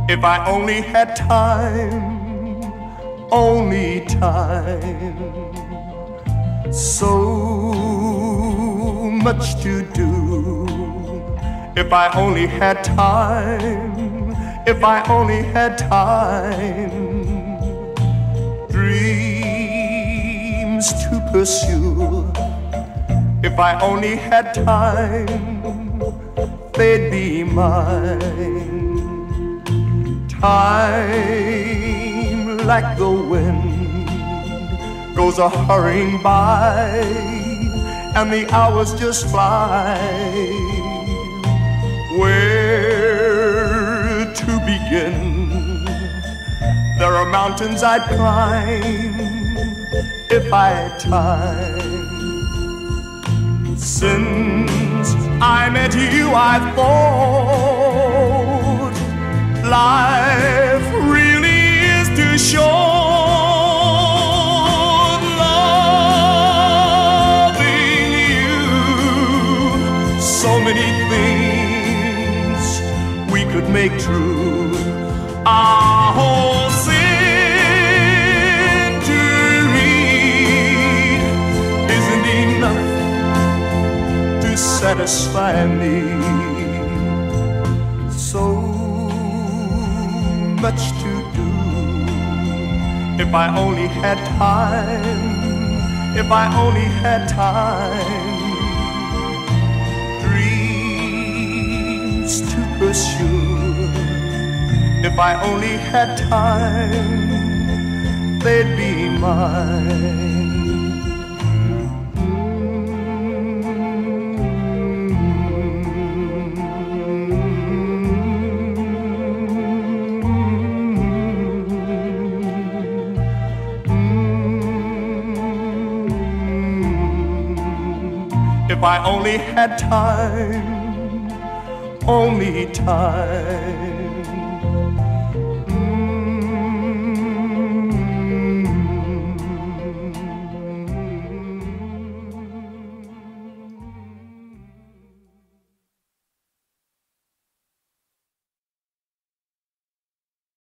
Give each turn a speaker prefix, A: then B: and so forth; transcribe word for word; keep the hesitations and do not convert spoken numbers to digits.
A: If I only had time, only time, so much to do. If I only had time, if I only had time, dreams to pursue. If I only had time, they'd be mine. Time, like the wind, goes a-hurrying by, and the hours just fly. Where to begin? There are mountains I'd climb if I had time. Since I met you, I thought life really is too short. Loving you, so many things we could make true. Our whole century isn't enough to satisfy me. So much to do. If I only had time, if I only had time, dreams to pursue. If I only had time, they'd be mine. If I only had time, only time.